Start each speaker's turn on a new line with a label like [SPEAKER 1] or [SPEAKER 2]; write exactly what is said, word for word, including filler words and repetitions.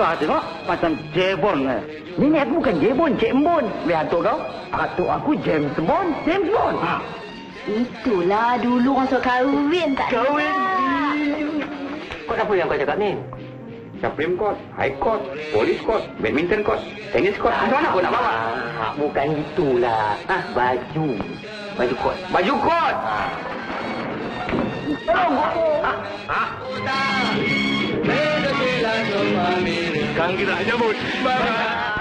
[SPEAKER 1] Muka tengok macam Jebon. Eh. Ini aku bukan Jebon, Cik Embon. Lihat tu kau. Atuk aku James Bond, James Bond. Ha.
[SPEAKER 2] Itulah dulu orang suka kahwin tak
[SPEAKER 1] Kahwin.
[SPEAKER 3] Kod apa yang kau cakap ni? Supreme Court, High Court, Police Court, Badminton Court, Tennis Court. Macam mana kau nak bawa?
[SPEAKER 2] Ah, bukan itulah.
[SPEAKER 3] Ha?
[SPEAKER 2] Baju. Baju kot.
[SPEAKER 3] Baju court.
[SPEAKER 2] Ha.
[SPEAKER 3] Tolong aku. Ha? Ha?
[SPEAKER 4] Sekarang kita nak jemput. Bye.